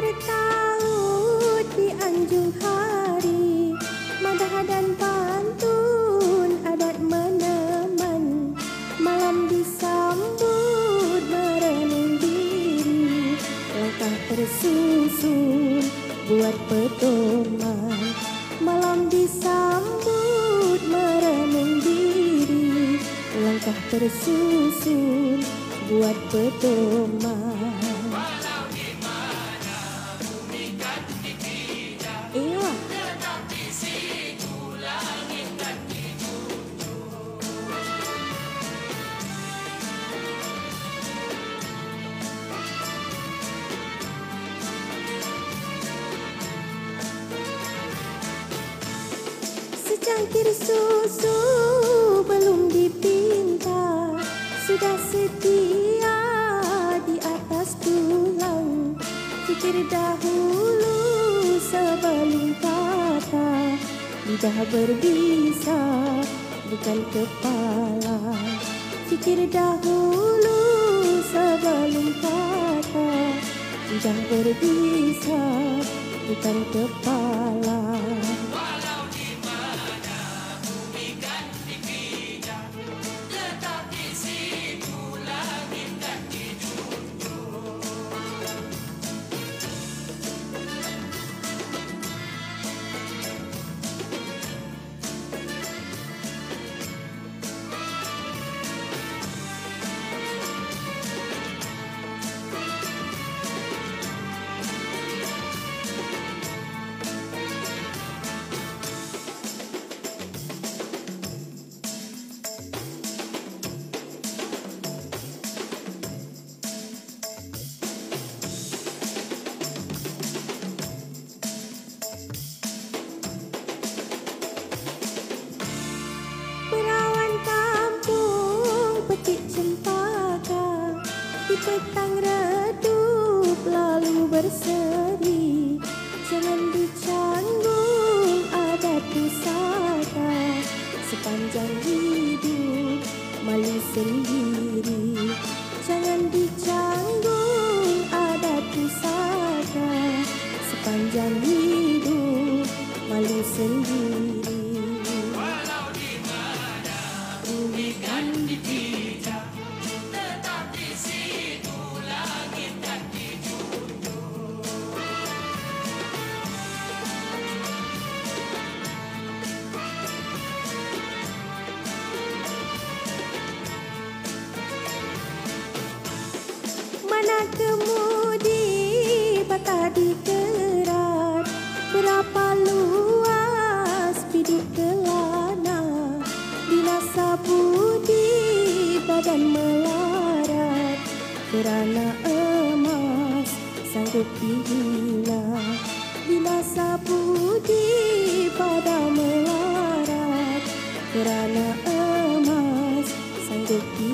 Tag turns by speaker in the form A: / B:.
A: bertaut di anjung hari, madah dan pantun adat meneman, malam disambut merenung diri, langkah tersusun buat pedoman, malam disambut merenung diri, langkah tersusun buat pedoman. Secangkir susu belum dipinta, sudah sedia di atas tulang. Fikir dahulu sebelum kata, lidah berbisa bukan kepala. Fikir dahulu sebelum kata, lidah berbisa bukan kepala. Di petang redup lalu berseri, jangan dicanggung adat pusaka, sepanjang hidup malu sendiri. Jangan dicanggung adat pusaka, sepanjang hidup malu sendiri.
B: Walau di mana bumi kan dipijak, tetap di situ langit dan dijunjung.
A: Mana kemudi patah dikerat, berapa luas biduk kelana, binasa budi badan melarat, kerana emas sanggup dihina. Binasa budi badan melarat, kerana emas sanggup dihina.